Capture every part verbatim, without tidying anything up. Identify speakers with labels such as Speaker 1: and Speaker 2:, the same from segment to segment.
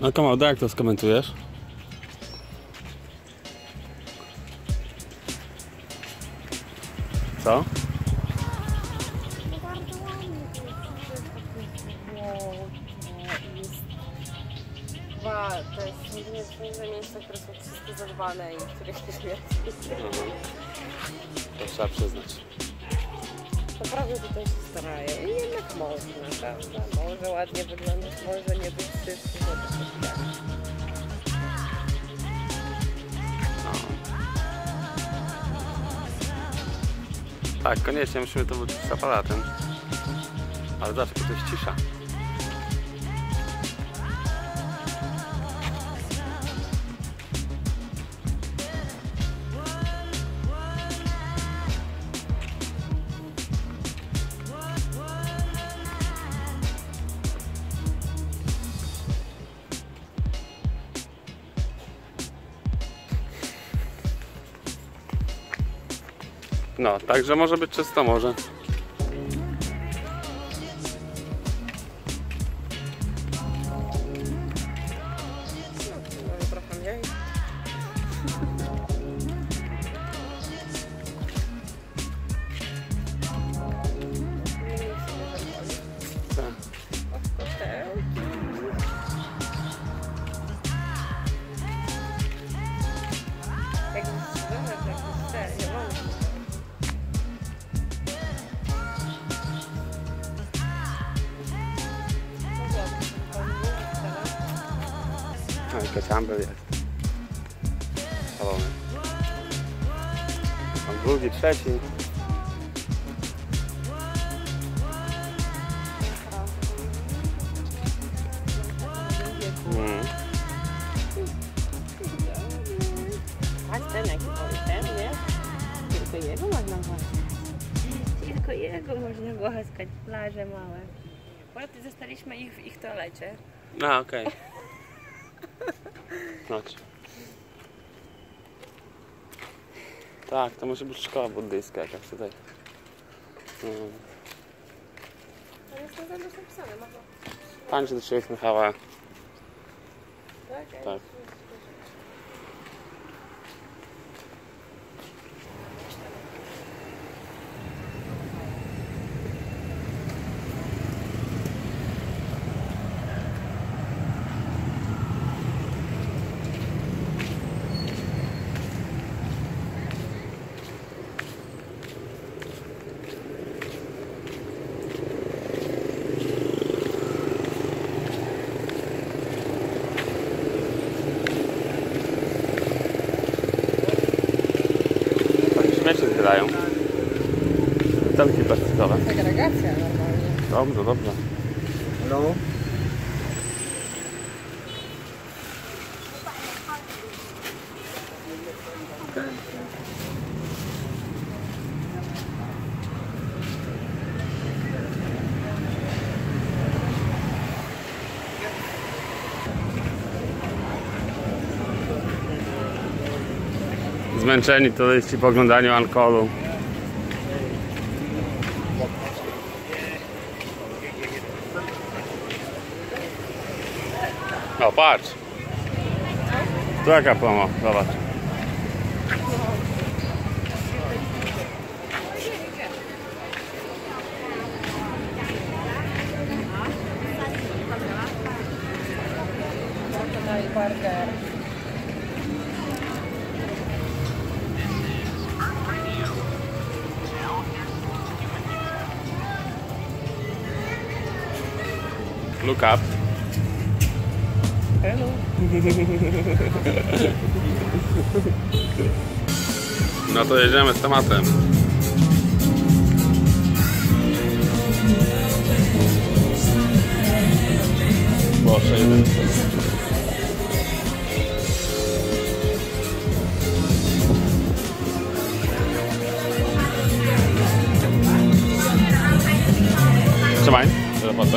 Speaker 1: No Komodo, jak to skomentujesz? Co?
Speaker 2: No bardzo ładnie to jest. Dwa, to jest jedyne trzy miejsca, które są wszystkie zadbane i których nie śmierci.
Speaker 1: Mhm. To trzeba przyznać.
Speaker 2: Naprawdę tutaj się starają i jednak można, prawda? Może ładnie wyglądać, może nie być wszyscy, bo to się tak.
Speaker 1: No. Tak, koniecznie musimy to wrócić z aparatem. Ale dlaczego to jest cisza? No, także może być czysto, może.
Speaker 2: Może trochę mniej.
Speaker 1: Tak.
Speaker 2: Jak strzelone, tak jest nie wolno.
Speaker 1: No i kociambel jest. Szalony. Tam drugi, trzeci. Mm.
Speaker 2: Patrz ten jaki ten, nie? Tylko jego można głaskać. Tylko jego można głaskać. Plaże małe. Akurat zostaliśmy ich w ich toalecie.
Speaker 1: No, okej. Okay. Chodź. Tak, to może być szkoła buddyjska jakaś tutaj. Hmm.
Speaker 2: To jest na zewnątrz napisane, można.
Speaker 1: Pan się do ciebie uśmiechała.
Speaker 2: Tak?
Speaker 1: Tak. Śmieci zbierają. Butelki plastikowe.
Speaker 2: Segregacja normalnie.
Speaker 1: Dobrze, dobrze.
Speaker 3: No.
Speaker 1: Zmęczeni turyści po oglądaniu alkoholu. O, patrz. Tu jaka promo, zobacz.
Speaker 2: Tutaj burger.
Speaker 1: Look up.
Speaker 2: Hello.
Speaker 1: No to jedziemy z tematem. Proszę, jeden. Trzymaj, robotę.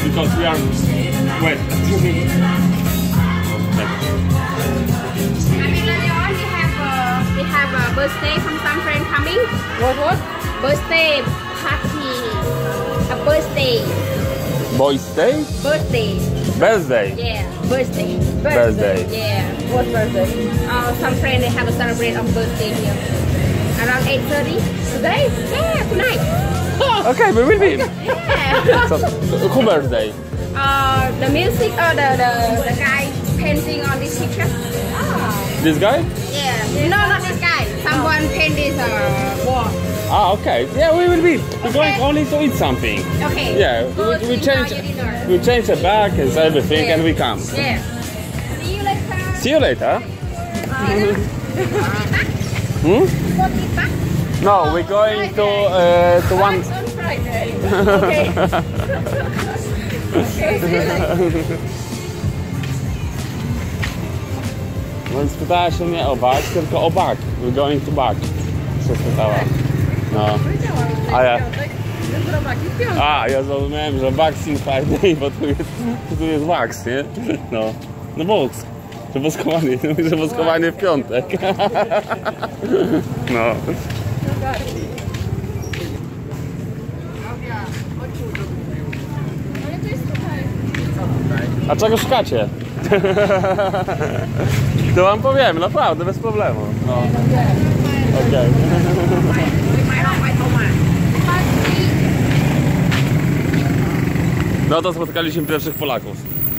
Speaker 1: because we are wet.
Speaker 2: I mean, later on we have a, we have a birthday from some friend coming. What what? Birthday party. A birthday.
Speaker 1: Boys day?
Speaker 2: Birthday.
Speaker 1: Birthday.
Speaker 2: Yeah. Birthday.
Speaker 1: Birthday.
Speaker 2: Yeah. What birthday? Uh, some friend they have a celebrate of birthday here. Around eight thirty today. Yeah, tonight.
Speaker 1: Okay, we will be.
Speaker 2: Yeah.
Speaker 1: So, who birthday?
Speaker 2: Uh, the music, uh, the, the the guy painting on this picture. Ah.
Speaker 1: This guy?
Speaker 2: Yeah. No, not this guy. Someone paint this uh, wall.
Speaker 1: Ah, okay. Yeah, we will be. We're going only to eat something.
Speaker 2: Okay.
Speaker 1: Yeah,
Speaker 2: Go
Speaker 1: we, we
Speaker 2: to
Speaker 1: change.
Speaker 2: enjoy your dinner.
Speaker 1: We change the bag and everything,
Speaker 2: Yeah.
Speaker 1: and we come.
Speaker 2: Yeah. See you later.
Speaker 1: See you later. Hmm?
Speaker 2: Go to eat back.
Speaker 1: No, we're going to uh, to one.
Speaker 2: On Friday. Okay. Okay. See you later.
Speaker 1: No i spytała się nie o bag, tylko o bag. We're going to bag. Co spytała. No. A ja. A, ja zrozumiałem, że Waxing Friday, bo tu jest, tu jest wax, nie? No. No box. Że woskowanie, że woskowanie w piątek. No. A czego szukacie? To wam powiem, naprawdę, bez problemu. No. Okej. No to spotkaliśmy pierwszych Polaków.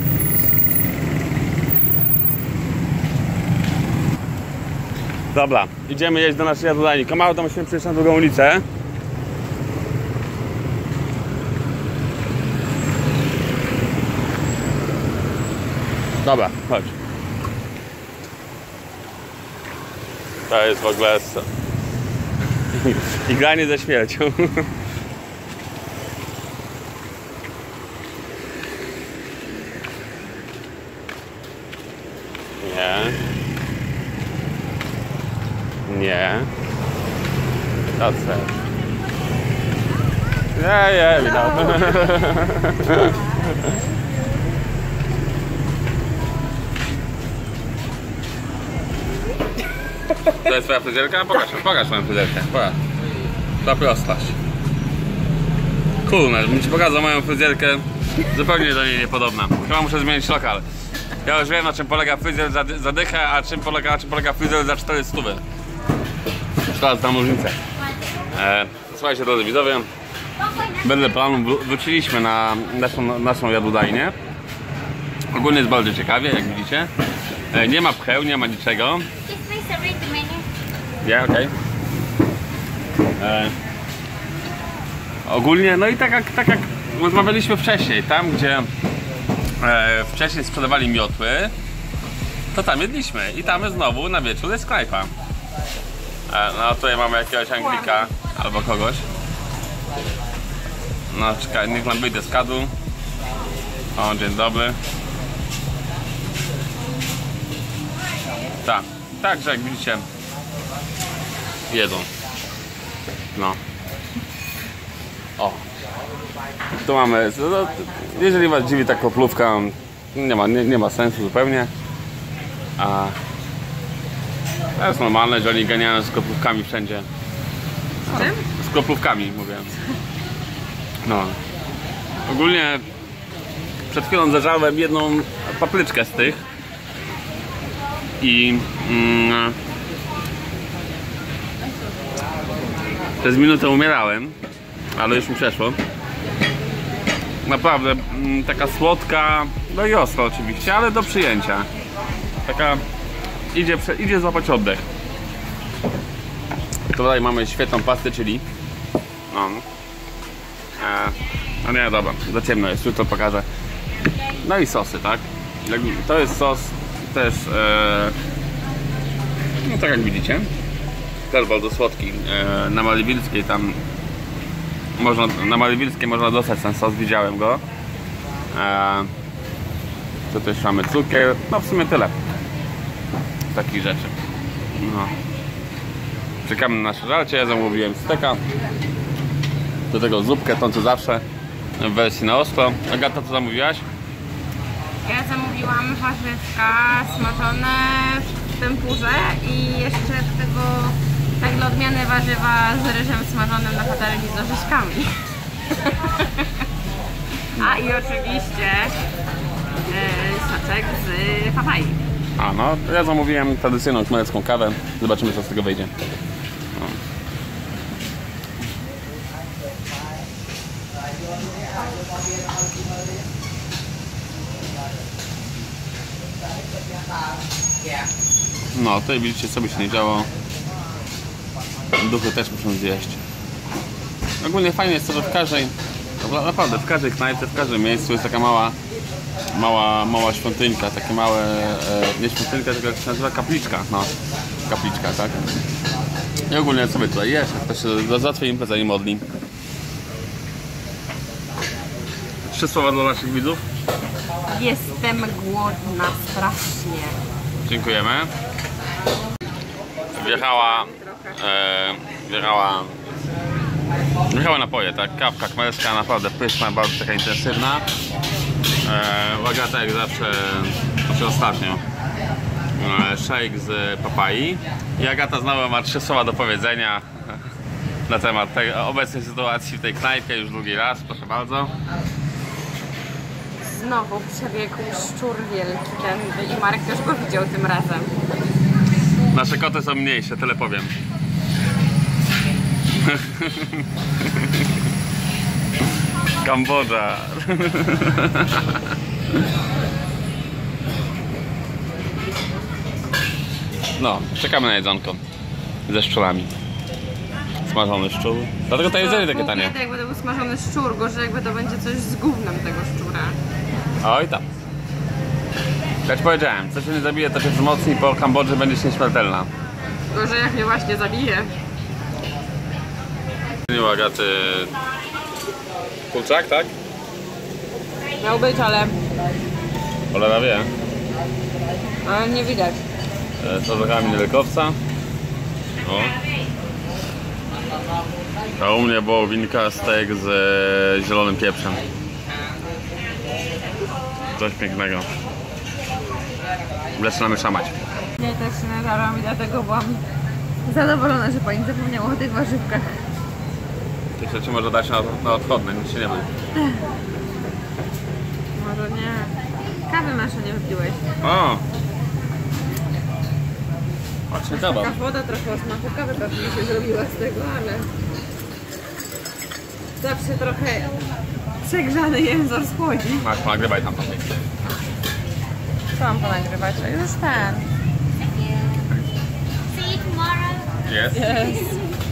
Speaker 1: Dobra, idziemy jeść do naszej jadłodajni. Komaro, to musimy przejść na drugą ulicę. Dobra, chodź. To jest w ogóle i granie ze śmiercią. Nie. Nie. That's it. Yeah, yeah, we know. To jest twoja fryzjerka? Pokaż, pokaż moją fryzjerkę. Pokaż. Ta prostość. Kurna, bym ci pokazał moją fryzjerkę. Zupełnie do niej niepodobna. Chyba muszę zmienić lokal. Ja już wiem, na czym polega fryzjer za, za dychę, a czym polega, na czym polega fryzjer za czterysta. Teraz tam różnicę. E, słuchajcie, drodzy widzowie. Wedle planu wróciliśmy na naszą, naszą jadłodajnię. Ogólnie jest bardzo ciekawie, jak widzicie. E, nie ma pcheł, nie ma niczego. Yeah, okej. Okay. E, ogólnie, no i tak jak, tak jak rozmawialiśmy wcześniej, tam gdzie e, wcześniej sprzedawali miotły, to tam jedliśmy i tam znowu na wieczór jest knajpa. E, no tutaj mamy jakiegoś Anglika albo kogoś. No czekaj, niech nam wyjdzie z kadru. O, dzień dobry. Tak, także jak widzicie, jedzą. No. O. Tu mamy, no, jeżeli was dziwi ta kroplówka, nie ma, nie, nie ma sensu zupełnie. A to jest normalne, że oni ganiają z kroplówkami wszędzie. No, z kroplówkami mówię. No. Ogólnie przed chwilą zażarłem jedną papryczkę z tych. I mm, przez minutę umierałem, ale już mi przeszło. Naprawdę mm, taka słodka, no i ostra oczywiście, ale do przyjęcia. Taka idzie, idzie złapać oddech. Tutaj mamy świetną pastę chili. No, e, no nie, dobra, za ciemno jest, już to pokażę. No i sosy, tak? To jest sos też, e, no tak jak widzicie, też bardzo słodki. E, na Maliwilskiej tam można, na Maliwilskiej można dostać ten sos, widziałem go. E, tu też mamy cukier, no w sumie tyle takich rzeczy. No. Czekamy na nasze żarcie, ja zamówiłem steka, do tego zupkę, tą co zawsze. w wersji na ostro. Agata, co zamówiłaś?
Speaker 2: Ja zamówiłam warzywka smażone w tempurze i jeszcze do tego tak dla odmiany warzywa z ryżem smażonym na patelni z orzeszkami. A i oczywiście yy, soczek z papai.
Speaker 1: A no, to ja zamówiłem tradycyjną chmielewską kawę. Zobaczymy, co z tego wyjdzie. No. No, tutaj widzicie, co by się nie działo. Duchy też muszą zjeść. Ogólnie fajnie jest to, że w każdej, naprawdę w każdej knajpie, w każdym miejscu jest taka mała mała, mała świątynka, takie małe, e, nie świątynka, tylko jak się nazywa, kapliczka, no, kapliczka, tak? I ogólnie sobie tutaj jest, jak to się załatwi impreza i modli. Trzy słowa dla naszych widzów.
Speaker 2: Jestem głodna strasznie.
Speaker 1: Dziękujemy. Wjechała, e, wjechała, wjechały napoje, tak? Kawka khmerska, naprawdę pyszna, bardzo taka intensywna. E, Agata jak zawsze, znaczy ostatnio, e, shake z papai. I Agata znowu ma trzy słowa do powiedzenia na temat tej obecnej sytuacji w tej knajpie już drugi raz, proszę bardzo.
Speaker 2: Znowu przebiegł szczur wielki ten i Marek też go widział tym razem.
Speaker 1: Nasze koty są mniejsze, tyle powiem. Kambodża. No, czekamy na jedzonko ze szczurami. Smażony szczur. Dlatego to jedzenie takie tanie.
Speaker 2: Nie, jakby to był smażony szczur, gorzej jakby to będzie coś z gównem tego szczura.
Speaker 1: Oj tam. Jak ci powiedziałem, co się nie zabije, to się wzmocni, po Kambodży będziesz nieśmiertelna.
Speaker 2: Gorzej jak mnie właśnie zabije.
Speaker 1: U Agaty kurczak, tak?
Speaker 2: Miał być, ale...
Speaker 1: Cholera wie.
Speaker 2: ale nie widać.
Speaker 1: Z orzechami nelekowca. O. A u mnie wołowinka, steak z e, zielonym pieprzem. Coś pięknego. Zaczynamy szamać.
Speaker 2: Ja też się nażarłam i dlatego byłam zadowolona, że pani zapomniała o tych warzywkach.
Speaker 1: Tych rzeczy może dać na, na odchodne, nic się nie mówi.
Speaker 2: Może nie. Kawy masz, a nie wypiłeś.
Speaker 1: O! Właśnie kawa.
Speaker 2: Taka woda trochę o smaku kawy pewnie się zrobiła z tego, ale... zawsze trochę przegrzany język schłodzi.
Speaker 1: Masz, nagrywaj tam.
Speaker 2: Co mam ponagrywać? A już ten.
Speaker 3: See you tomorrow.
Speaker 1: Jest?
Speaker 2: Jest.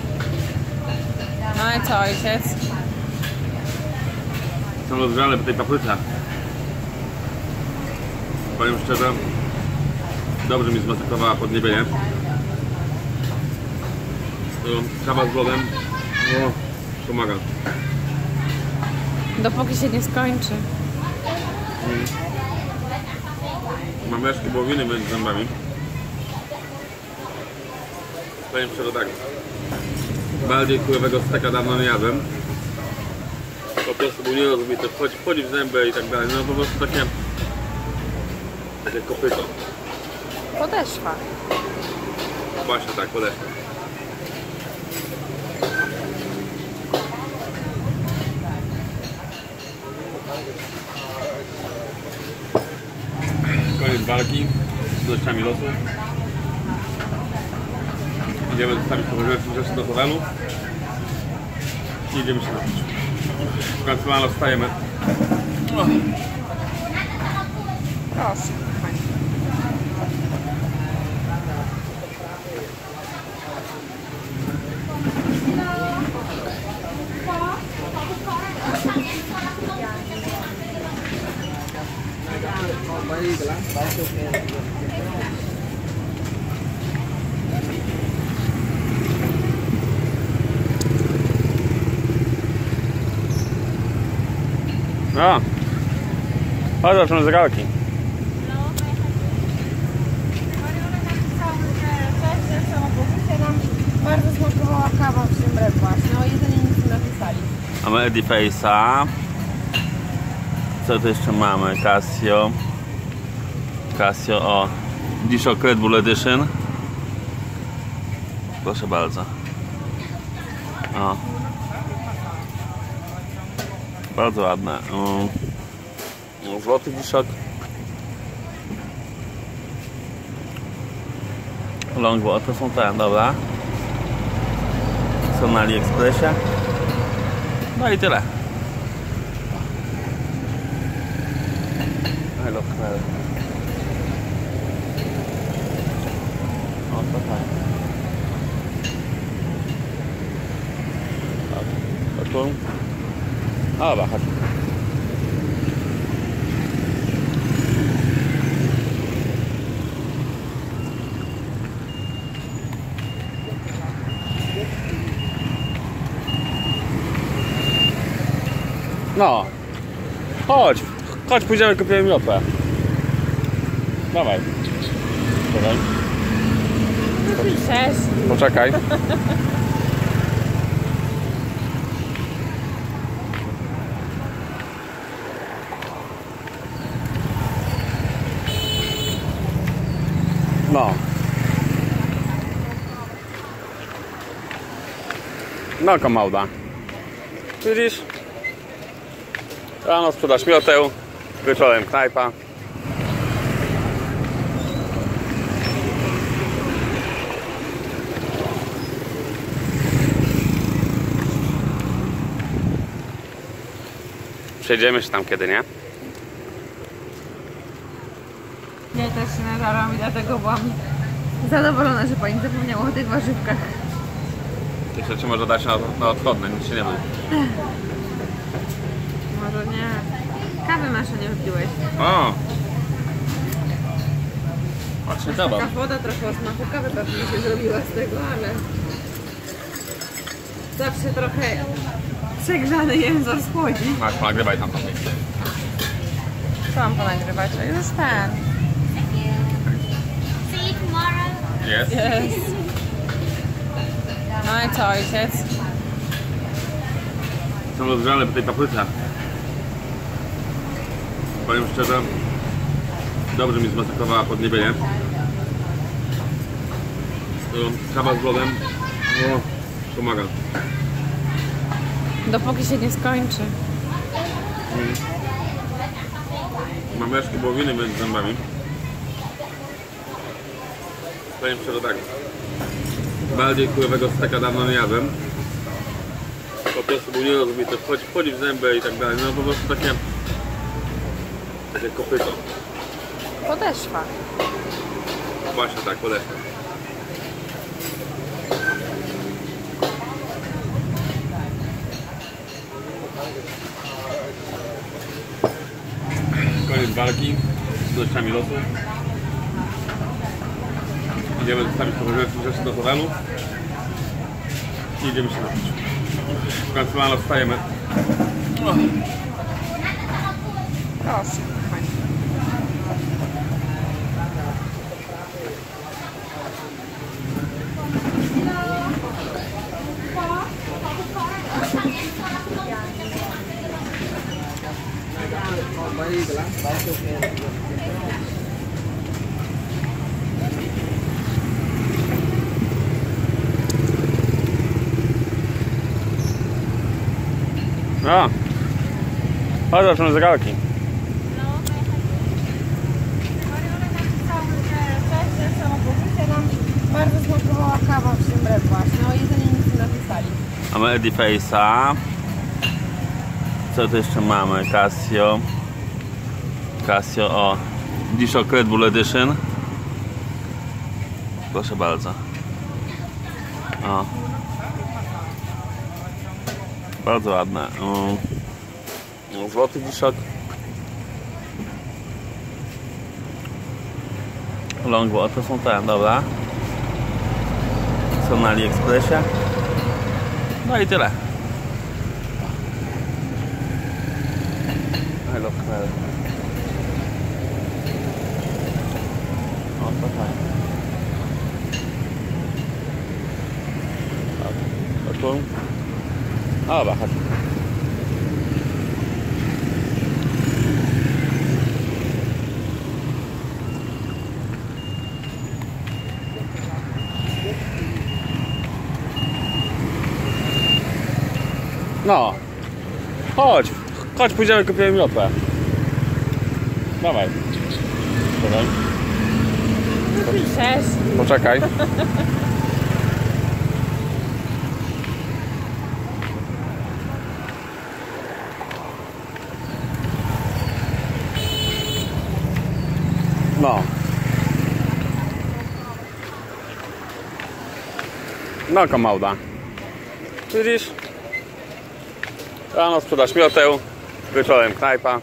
Speaker 2: No i co, ojciec?
Speaker 1: Są rozgrzane po tej papryce. Powiem szczerze, dobrze mi zmasakowała podniebienie. Kawa z lodem, o, pomaga.
Speaker 2: Dopóki się nie skończy.
Speaker 1: Mm. Mam resztki wołowiny między zębami. Powiem szczerze tak, bardziej kurowego steka dawno nie jadłem. Po prostu był nierozbity, wchodzi, wchodzi w zęby i tak dalej, no po prostu takie, takie kopyto.
Speaker 2: Podeszwa.
Speaker 1: Właśnie tak, podeszła. Koniec walki z nościami losu. Idziemy zostawić trochę rzeczy do hotelu i idziemy się napić. W końcu rano wstajemy.
Speaker 2: Proszę.
Speaker 1: No. Chodź, zobaczymy zegarki.
Speaker 2: Bardzo smakowała kawa w tym red właśnie, o jedzeniu nic nie napisali.
Speaker 1: Mamy Eddie Face'a, Co tu jeszcze mamy? Casio. Casio, o. G-Shock Red Bull Edition. Proszę bardzo. O. Bardzo ładne. Um, złoty G-Shock. Longboard, to są te, dobra. Są na AliExpressie. No i tyle. I love Knell. O, to fajnie. Tak, tu. A, dobra, chodź. No, chodź, chodź, pójdziemy, kupimy miotłę. Dawaj. Czekaj.
Speaker 2: Co piszesz?
Speaker 1: Poczekaj. No. No, komauda. Widzisz? Rano sprzedaż mioteł, wieczorem knajpa. Przejdziemy się tam kiedy, nie?
Speaker 2: Nie, też się nadarłam i dlatego byłam zadowolona, że pani zapomniała o tych warzywkach.
Speaker 1: Tych rzeczy może dać na, na odchodne, nic się nie ma.
Speaker 2: Może nie. Kawy masz, a nie wypiłeś.
Speaker 1: O! Właśnie kawa.
Speaker 2: Taka woda trochę o smaku kawy pewnie się zrobiła z tego, ale zawsze trochę przegrzany język schłodzi.
Speaker 1: Masz, nagrywaj tam.
Speaker 2: Co mam ponagrywać? A już ten.
Speaker 3: See you tomorrow.
Speaker 1: Jest.
Speaker 2: Jest. No i co, ojciec?
Speaker 1: Są rozgrzane po tej papryce. Powiem szczerze, dobrze mi zmasakowała podniebienie. Kawa z lodem, no, pomaga.
Speaker 2: Dopóki się nie skończy.
Speaker 1: Mm. Mam resztki wołowiny między zębami. Powiem szczerze tak. Bardziej kurowego steka dawno nie jadłem. Po prostu był nierozbity, wchodzi, wchodzi w zęby i tak dalej. No po prostu takie... takie kopyto.
Speaker 2: Podeszwa.
Speaker 1: Właśnie tak, podeszła. Koniec walki z dościami losu. Idziemy zostawić trochę rzeczy do hotelu i idziemy się napić. W końcu rano wstajemy.
Speaker 2: Proszę.
Speaker 1: A, chodź, zaczynamy zegarki.
Speaker 2: Bardzo smakowała kawa w tym Red właśnie, o jedzenie nic nie napisali.
Speaker 1: Mamy Ediface'a. Co tu jeszcze mamy? Casio. Casio, o. G-Shock Red Bull Edition. Proszę bardzo. O. Bardzo ładne. Um, złoty G-Shock. Longboard, to są te, dobra. Są na AliExpressie. No i tyle. I love Knell. O, to fajnie. Tak, to tu. A, dobra, chodź. No. Chodź. Chodź, pójdziemy, kupimy miotłę. Dawaj. Dawaj.
Speaker 2: Co ty piszesz?
Speaker 1: Poczekaj. No. No, komauda. Widzisz? Rano sprzedaż mioteł, wieczorem knajpa.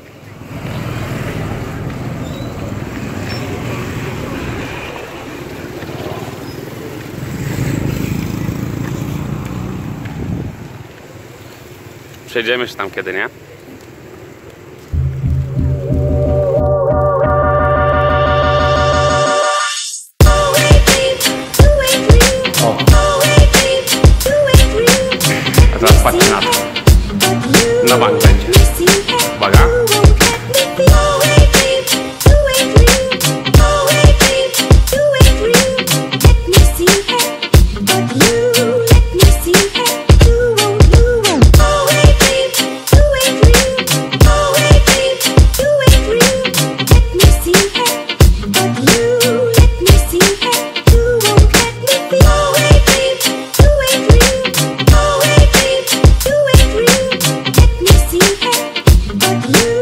Speaker 1: Przejdziemy się tam kiedy, nie? O. A teraz patrzcie na to. Na bank będzie. Uwaga.
Speaker 3: You